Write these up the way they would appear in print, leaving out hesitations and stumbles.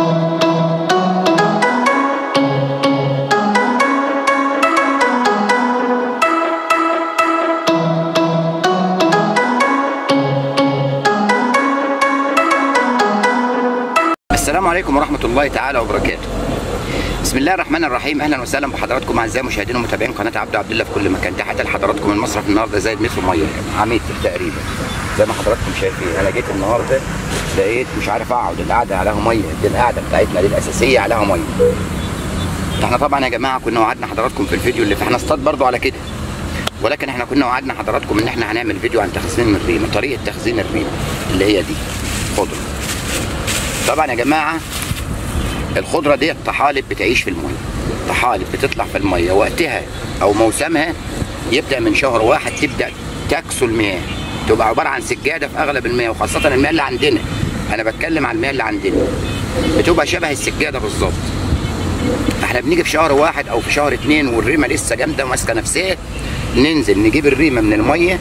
السلام عليكم ورحمة الله تعالى وبركاته. بسم الله الرحمن الرحيم. اهلا وسهلا بحضراتكم اعزائي مشاهدين ومتابعين قناه عبد الله في كل مكان. تحياتي لحضراتكم. المصرف النهارده زايد متر ميه عميتر تقريبا زي ما حضراتكم شايفين. انا جيت النهارده لقيت مش عارف اقعد، القعده عليها ميه، دي القعده بتاعتنا دي الاساسيه عليها ميه. احنا طبعا يا جماعه كنا وعدنا حضراتكم في الفيديو اللي احنا اصطاد برضو على كده، ولكن احنا كنا وعدنا حضراتكم ان احنا هنعمل فيديو عن تخزين الريمه، طريقه تخزين الريمه اللي هي دي خضره. طبعا يا جماعه الخضره دي طحالب بتعيش في الميه، طحالب بتطلع في الميه وقتها او موسمها يبدا من شهر واحد تبدا تكسو المياه، تبقى عباره عن سجاده في اغلب المياه، وخاصه المياه اللي عندنا، انا بتكلم عن المياه اللي عندنا بتبقى شبه السجاده بالظبط. احنا بنيجي في شهر واحد او في شهر اتنين والريمه لسه جامده وماسكه نفسها، ننزل نجيب الريمه من الميه.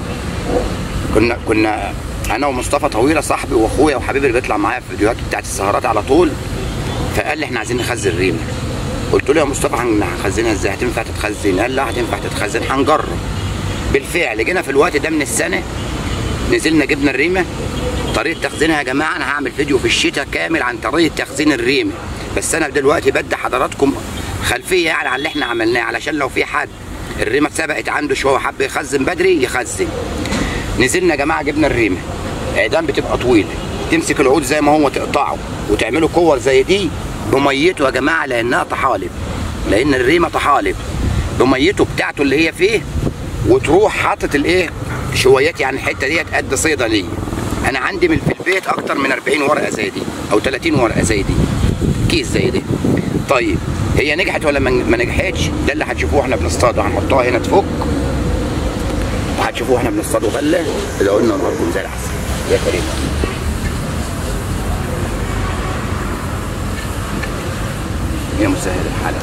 كنا انا ومصطفى طويله صاحبي واخويا وحبيبي اللي بيطلع معايا في الفيديوهات بتاعت السهرات على طول، فقال لي احنا عايزين نخزن ريمه. قلت له يا مصطفى هنخزنها ازاي؟ هتنفع تتخزن؟ قال لا هتنفع تتخزن، هنجرب. بالفعل جينا في الوقت ده من السنه نزلنا جبنا الريمه. طريقه تخزينها يا جماعه انا هعمل فيديو في الشتاء كامل عن طريقه تخزين الريمه، بس انا دلوقتي بدي حضراتكم خلفيه يعني على اللي احنا عملناه، علشان لو في حد الريمه اتسبقت عنده شويه وحب يخزن بدري يخزن. نزلنا يا جماعه جبنا الريمه، عيدان بتبقى طويله، تمسك العود زي ما هو تقطعه وتعمله كور زي دي بميته يا جماعه، لانها طحالب، لان الريمه طحالب، بميته بتاعته اللي هي فيه، وتروح حاطط الايه شويات، يعني الحته ديت قد صيده ليا. انا عندي في البيت اكتر من 40 ورقه زي دي او 30 ورقه زي دي، كيس زي دي. طيب هي نجحت ولا ما نجحتش؟ ده اللي هتشوفوه احنا بنصطاده، هنحطها هنا تفك وهتشوفوه احنا بنصطاده غله. ادعوا لنا نهاركم زي العسل يا كريم. يا مسهل الحال.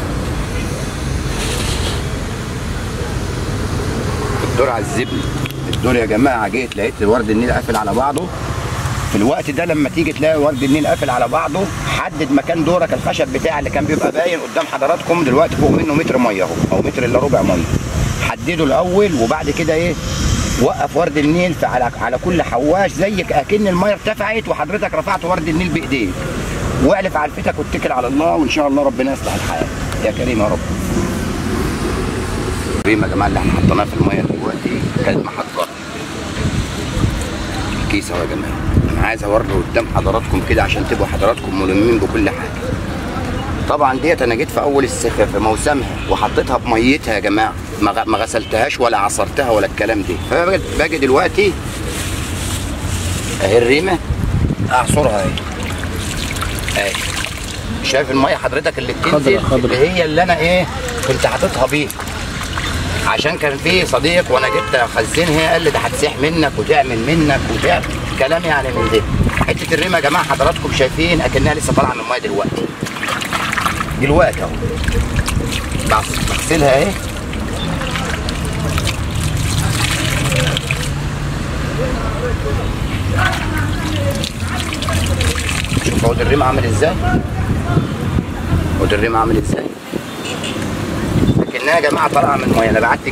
الدور على الزبل. الدور يا جماعه جيت لقيت ورد النيل قافل على بعضه. في الوقت ده لما تيجي تلاقي ورد النيل قافل على بعضه، حدد مكان دورك. الخشب بتاعي اللي كان بيبقى باين قدام حضراتكم دلوقتي فوق منه متر ميه اهو، او متر الا ربع ميه. حدده الاول وبعد كده ايه وقف ورد النيل على كل حواش زيك، اكن الميه ارتفعت وحضرتك رفعت ورد النيل بايديك، واعلف على الفتك واتكل على الله، وان شاء الله ربنا يصلح الحال يا كريم يا رب. الريمه يا جماعه اللي احنا حطيناها في الميه دلوقتي كانت محطه الكيس اهو يا جماعه. انا عايز اوري قدام حضراتكم كده عشان تبقوا حضراتكم ملمين بكل حاجه. طبعا ديت انا جيت في اول الصيف في موسمها وحطيتها بميتها يا جماعه، ما غسلتهاش ولا عصرتها ولا الكلام ده. فباجي دلوقتي اهي الريمه اعصرها اهي. اهي شايف الميه حضرتك اللي بتنزل اللي هي اللي انا ايه كنت حاططها بيه، عشان كان في صديق وانا جيت اخزنها قال لي ده هتسيح منك وتعمل منك وتعمل كلام يعني من ده. حته الريمه يا جماعه حضراتكم شايفين اكنها لسه طالعه من الميه دلوقتي اهو. بغسلها اهي. شوف عود الريمه عامل ازاي، عود الريمه عامل ازاي، لكنها يا جماعه طالعه من الميه. انا بعت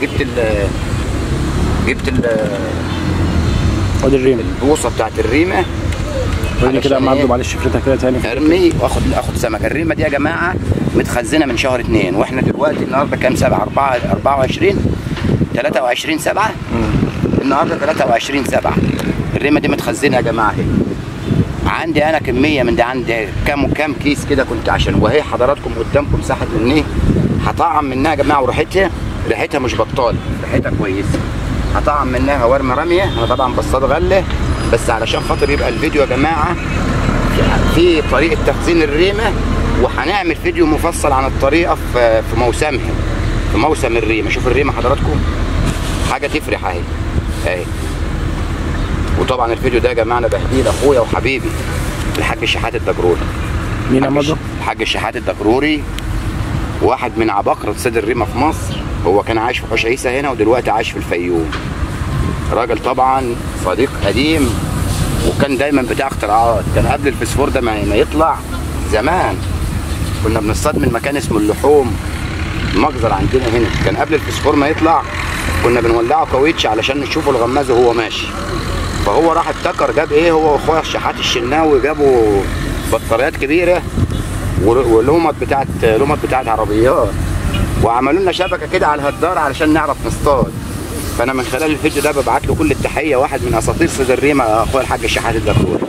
جبت عود الريمه البوصه بتاعت الريمه. قول كده يا عم عبده معلش شفرتها كده تاني. ارمي واخد سمك. الريمه دي يا جماعه متخزنه من شهر 2 واحنا دلوقتي النهارده كام 7 24 23 7 النهارده 23 7. الريمه دي متخزنه يا جماعه اهي. عندي انا كميه من ده، عندي كام كيس كده كنت عشان وهي حضراتكم قدامكم ساحه النيه. هطعم منها يا جماعه وريحتها مش بطاله، ريحتها كويسه. هطعم منها وارمي رميه. انا طبعا بصطاد غله بس علشان خاطر يبقى الفيديو يا جماعه في طريقه تخزين الريمه، وهنعمل فيديو مفصل عن الطريقه في موسمها، في موسم الريمه. شوف الريمه حضراتكم حاجه تفرح اهي اهي. وطبعا الفيديو ده يا جماعه انا بهديه لاخويا وحبيبي الحاج الشحات الدجروري. مين يا مضى؟ الحاج الشحات الدجروري واحد من عباقرة صيد الريمه في مصر. هو كان عايش في حوش عيسى هنا ودلوقتي عايش في الفيوم. راجل طبعا صديق قديم وكان دايما بتاع اختراعات. كان قبل الفسفور ده ما يطلع زمان كنا بنصطاد من مكان اسمه اللحوم، المجزر عندنا هنا كان قبل الفسفور ما يطلع، كنا بنولعه كاوتش علشان نشوفه الغماز وهو ماشي. فهو راح ابتكر، جاب ايه هو واخويا الشحات الشناوي، جابوا بطاريات كبيره ولومط بتاعت عربيات، وعملوا لنا شبكه كده على الهدار علشان نعرف نصطاد. فانا من خلال الفيديو ده ببعت له كل التحيه، واحد من اساطير صيد الريمه اخويا الحاج الشحات الدكتور.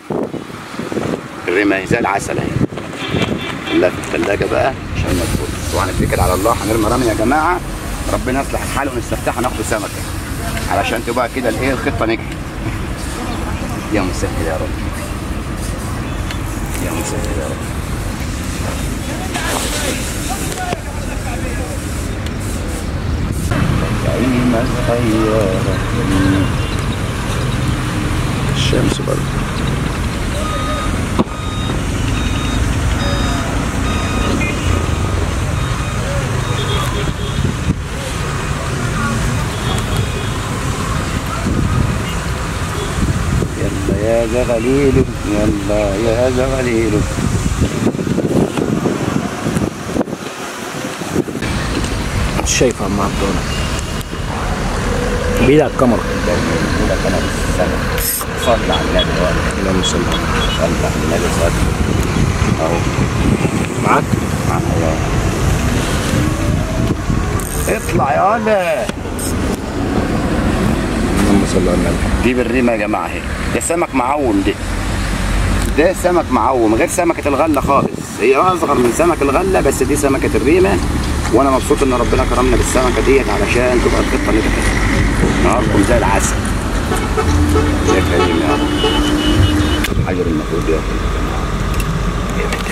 الريمه زي العسل اهي، خليها في الثلاجه بقى عشان ما تفوتش، وهنتكل على الله هنرمي رمي يا جماعه، ربنا يصلح الحال ونستفتحها ناخد سمكه علشان تبقى كده الايه الخطه نجحت. يا مسهل يا رب، يا مسهل يا رب. كريمة الخيارة الشمس برضه. يلا يا زغليل، يلا يا زغليل. مش شايف يا عم عبد الله، بعيد على الكاميرا. بقولك انا بالسنة صلي على النبي، اللهم صل على النبي. صلي على النبي، صلي اهو معاك؟ معايا. اطلع يا ولد. اللهم صل على النبي. دي بالريمه يا جماعه اهي، ده سمك معوم، ده سمك معوم غير سمكه الغله خالص، هي اصغر من سمك الغله بس دي سمكه الريمه، وانا مبسوط ان ربنا كرمنا بالسمكه ديت علشان تبقى الخطه نجحت. نهاركم زي العسل يا كريم يا رب. حجر المفروض ياكل يا بنت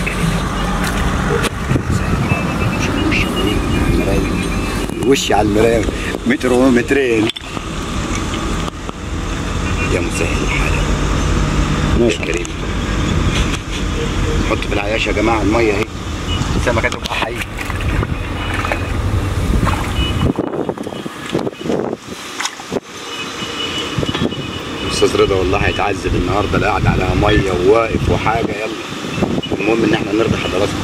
كريم. وشي على المرايه متر ومترين. يا مسهل الحال ماشي يا كريم. حط في العياش يا جماعه الميه اهي، السمكه تبقى حيه. استاذ رضا والله هيتعذب النهارده، لا قاعد على ميه وواقف وحاجه. يلا المهم ان احنا نرضي حضراتكم.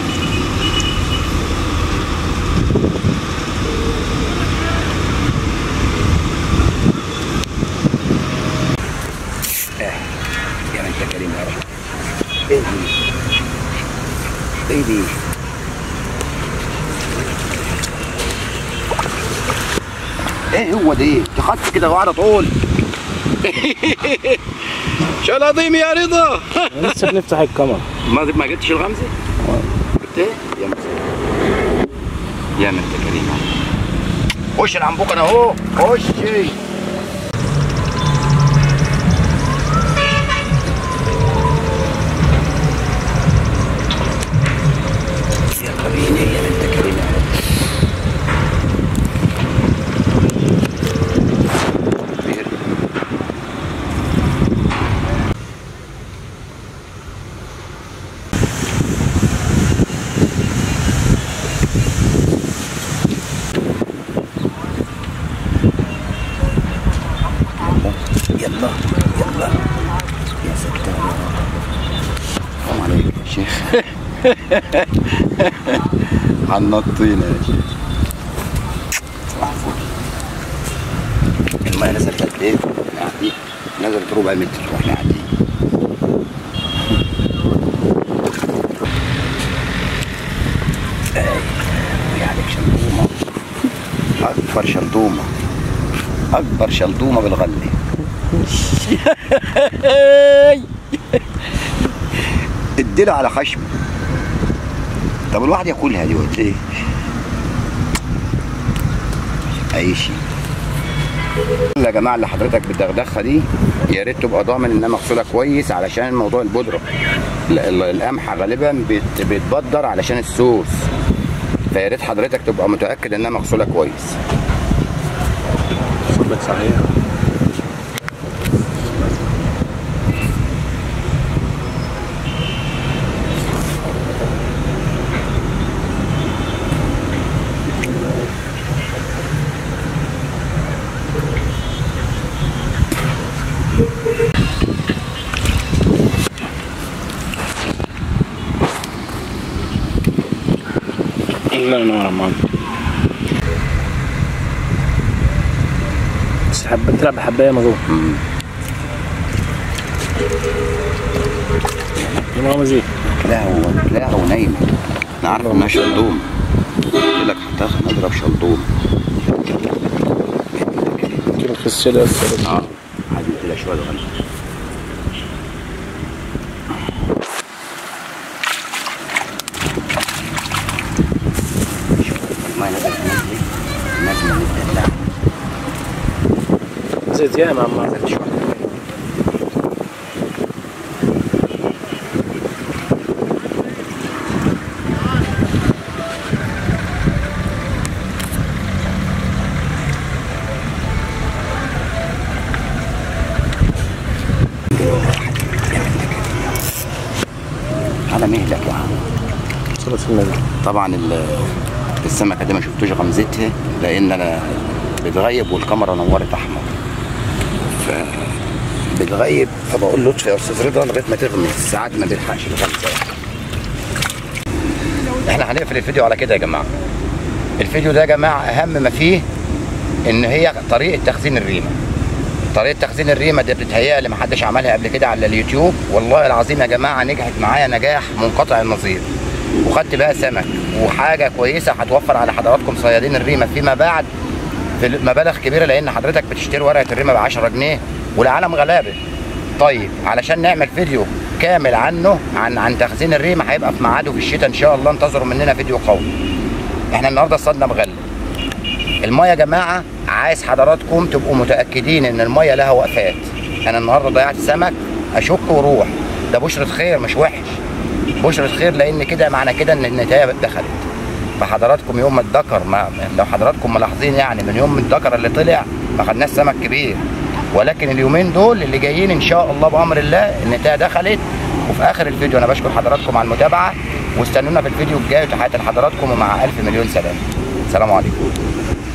يا انت كريم يا رب. ايه دي؟ ايه دي؟ ايه هو دي؟ تخط كده وعلى طول. شلاطيم يا رضا. لسه بنفتح الكاميرا. ما جبتش الغمزه؟ جبت ايه؟ يا مساء. يا ما انت كريم. خش العنبوك انا اهو، خش. يا كريم يا ما انت كريم يا رب. يلا يلا يا ستار يا رب. حرام عليك يا شيخ. هنطينا يا شيخ. المية نزلت قد ايه؟ يعني نزلت ربع متر واحنا قاعدين. عليك شلدومة، أكبر شلدومة، أكبر شلدومة بالغلة. اديله على خشمه. طب الواحد ياكلها دي ولا ايه؟ اي شيء. يا جماعه اللي حضرتك بتدغدغها دي يا ريت تبقى ضامن انها مغسوله كويس علشان موضوع البودره. القمح غالبا بيتبدر علشان السوس، فيا ريت حضرتك تبقى متاكد انها مغسوله كويس. صوتك صحيح. الله ينور يا ماما. بس تلعب بحبايه مضروب. يا ماما زي لا هو نايم. انا عارف انها شلدوم. قلت لك هتاخد اضرب شلدوم. كده خس كده بس. عايزين كده شويه غلط. المايه نازله متدلعه. زيت يا ماما. زيت شويه. على مهلك يا عم. صلاة النبي. طبعا السمكه دي ما شفتوش غمزتها لان انا بتغيب والكاميرا نورت احمر. بتغيب فبقول لطفي يا استاذ رضا لغايه ما تغمز، ساعات ما بيلحقش الغمزه. احنا هنقفل الفيديو على كده يا جماعه. الفيديو ده يا جماعه اهم ما فيه ان هي طريقه تخزين الريمه. طريقه تخزين الريمه دي بتتهيألي ما حدش عملها قبل كده على اليوتيوب، والله العظيم يا جماعه نجحت معايا نجاح منقطع النظير، وخدت بقى سمك وحاجه كويسه هتوفر على حضراتكم صيادين الريمه فيما بعد في مبالغ كبيره، لان حضرتك بتشتري ورقه الريمه ب 10 جنيه والعالم غلابه. طيب علشان نعمل فيديو كامل عنه عن تخزين الريمه هيبقى في ميعاده في الشتاء ان شاء الله، انتظروا مننا فيديو قوي. احنا النهارده صدنا مغلب. الميه يا جماعه عايز حضراتكم تبقوا متاكدين ان الميه لها وقفات. انا النهارده ضيعت سمك اشك وروح، ده بشرة خير مش وحش، بشرة خير، لان كده معنى كده ان النتايه دخلت. فحضراتكم يوم ما الذكر لو حضراتكم ملاحظين يعني من يوم الذكر اللي طلع ما خدناش سمك كبير، ولكن اليومين دول اللي جايين ان شاء الله بامر الله النتايه دخلت. وفي اخر الفيديو انا بشكر حضراتكم على المتابعه، واستنونا في الفيديو الجاي، وتحياتي لحضراتكم ومع الف مليون سلام. السلام عليكم.